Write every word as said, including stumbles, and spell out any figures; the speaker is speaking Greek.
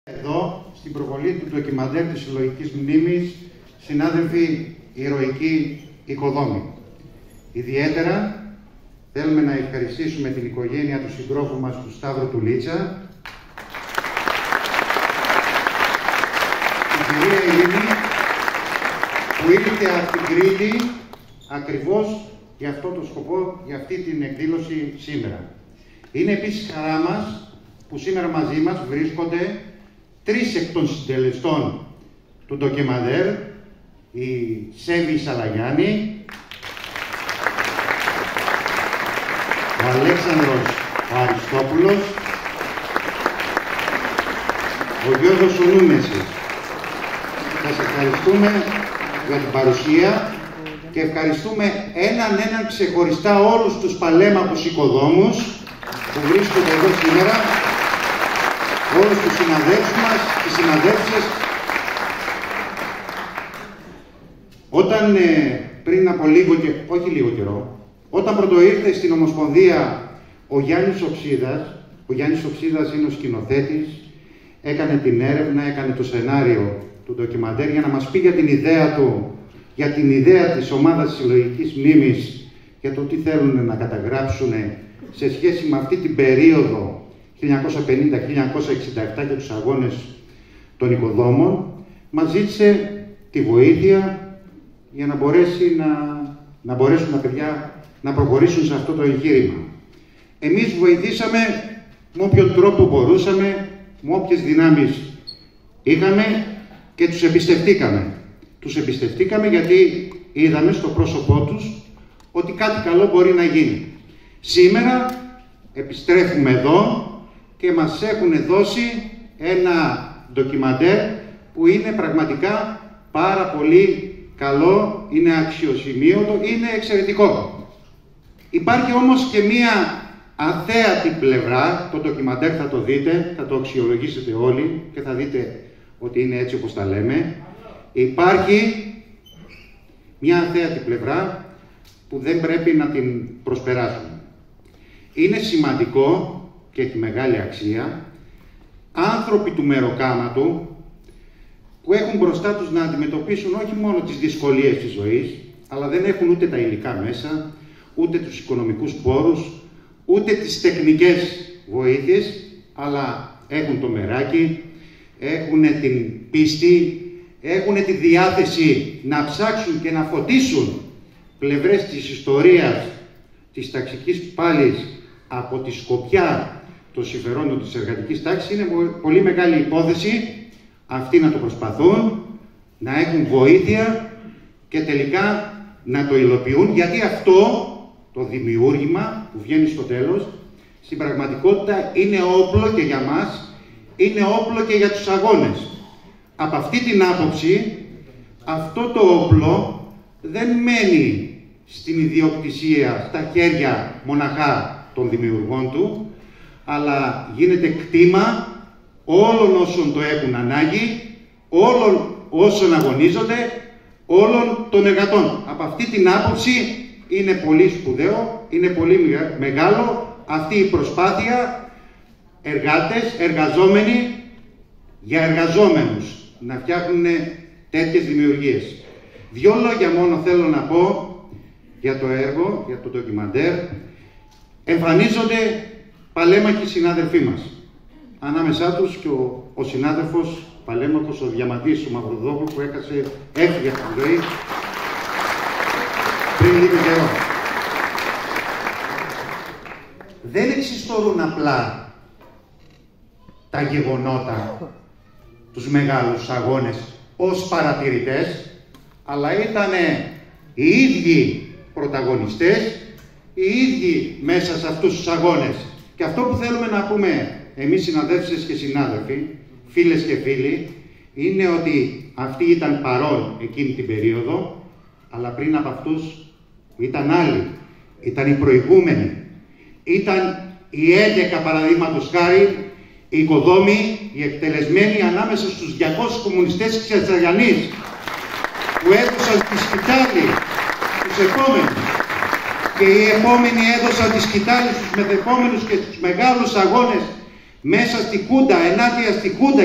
Εδώ, στην προβολή του ντοκιμαντέρ της Συλλογικής Μνήμης, συνάδελφοι ηρωικοί οικοδόμοι. Ιδιαίτερα θέλουμε να ευχαριστήσουμε την οικογένεια του συντρόφου μας, του Σταύρου του Λίτσα, την κυρία Ειρήνη, που ήρθε από την Κρήτη ακριβώς για αυτό το σκοπό, για αυτή την εκδήλωση σήμερα. Είναι επίσης χαρά μας που σήμερα μαζί μας βρίσκονται τρεις εκ των συντελεστών του ντοκιμαντέρ, η Σέβη Σαλαγιάννη, ο Αλέξανδρος ο Αριστόπουλος, ο Γιώργος ο Νούνεσης. Σας ευχαριστούμε για την παρουσία και ευχαριστούμε έναν έναν ξεχωριστά όλους τους παλέμαχους οικοδόμους που βρίσκονται εδώ σήμερα, όλους τους συναδέλφους μας, τις συναδέλφες. Όταν ε, πριν από λίγο και όχι λίγο καιρό, όταν πρωτοήρθε στην Ομοσπονδία ο Γιάννης Οξίδας, ο Γιάννης Οξίδας είναι ο σκηνοθέτης, έκανε την έρευνα, έκανε το σενάριο του ντοκιμαντέρ για να μας πει για την ιδέα του, για την ιδέα της ομάδας Συλλογικής Μνήμης, για το τι θέλουν να καταγράψουν σε σχέση με αυτή την περίοδο χίλια εννιακόσια πενήντα με χίλια εννιακόσια εξήντα επτά και τους αγώνες των οικοδόμων. Μας ζήτησε τη βοήθεια για να, μπορέσει να, να μπορέσουν τα παιδιά να προχωρήσουν σε αυτό το εγχείρημα. Εμείς βοηθήσαμε με όποιον τρόπο μπορούσαμε, με όποιες δυνάμεις είχαμε και τους εμπιστευτήκαμε. Τους εμπιστευτήκαμε γιατί είδαμε στο πρόσωπό τους ότι κάτι καλό μπορεί να γίνει. Σήμερα επιστρέφουμε εδώ και μας έχουν δώσει ένα ντοκιμαντέρ που είναι πραγματικά πάρα πολύ καλό, είναι αξιοσημείωτο, είναι εξαιρετικό. Υπάρχει όμως και μία αθέατη πλευρά, το ντοκιμαντέρ θα το δείτε, θα το αξιολογήσετε όλοι και θα δείτε ότι είναι έτσι όπως τα λέμε. Υπάρχει μία αθέατη πλευρά που δεν πρέπει να την προσπεράσουμε. Είναι σημαντικό και έχει μεγάλη αξία άνθρωποι του μεροκάματου που έχουν μπροστά τους να αντιμετωπίσουν όχι μόνο τις δυσκολίες της ζωής, αλλά δεν έχουν ούτε τα υλικά μέσα, ούτε τους οικονομικούς πόρους, ούτε τις τεχνικές βοήθειες, αλλά έχουν το μεράκι, έχουν την πίστη, έχουν τη διάθεση να ψάξουν και να φωτίσουν πλευρές της ιστορίας της ταξικής πάλης από τη σκοπιά των συμφερόντων της εργατικής τάξης. Είναι πολύ μεγάλη υπόθεση αυτοί να το προσπαθούν, να έχουν βοήθεια και τελικά να το υλοποιούν, γιατί αυτό το δημιούργημα που βγαίνει στο τέλος, στην πραγματικότητα είναι όπλο και για μας, είναι όπλο και για τους αγώνες. Από αυτή την άποψη, αυτό το όπλο δεν μένει στην ιδιοκτησία, στα χέρια μοναχά των δημιουργών του, αλλά γίνεται κτήμα όλων όσων το έχουν ανάγκη, όλων όσων αγωνίζονται, όλων των εργατών. Από αυτή την άποψη είναι πολύ σπουδαίο, είναι πολύ μεγάλο αυτή η προσπάθεια, εργάτες, εργαζόμενοι για εργαζόμενους, να φτιάχνουν τέτοιες δημιουργίες. Δύο λόγια μόνο θέλω να πω για το έργο, για το ντοκιμαντέρ. Εμφανίζονται παλέμαχοι συνάδελφοί μας. Ανάμεσά τους και ο, ο συνάδελφος παλέμαχος, ο Διαμαντής, ο Μαυροδόπουλο, που έκασε, έφυγε από τη ζωή πριν λίγο καιρό. Δεν εξιστορούν απλά τα γεγονότα, τους μεγάλους αγώνες ως παρατηρητές, αλλά ήταν οι ίδιοι πρωταγωνιστές, οι ίδιοι μέσα σε αυτούς τους αγώνες. Και αυτό που θέλουμε να πούμε εμείς συναδέλφες και συνάδελφοι, φίλες και φίλοι, είναι ότι αυτοί ήταν παρόν εκείνη την περίοδο, αλλά πριν από αυτούς ήταν άλλοι, ήταν οι προηγούμενοι. Ήταν οι έντεκα παραδείγματος χάρη, οι οικοδόμοι, οι εκτελεσμένοι ανάμεσα στους διακόσιους κομμουνιστές της Κεσαριανής, που έδωσαν τη σκητάλη στους επόμενους. Και οι επόμενοι έδωσαν τη σκητάλη στους μεθεπόμενους και στους μεγάλους αγώνες μέσα στη Χούντα, ενάντια στη Χούντα.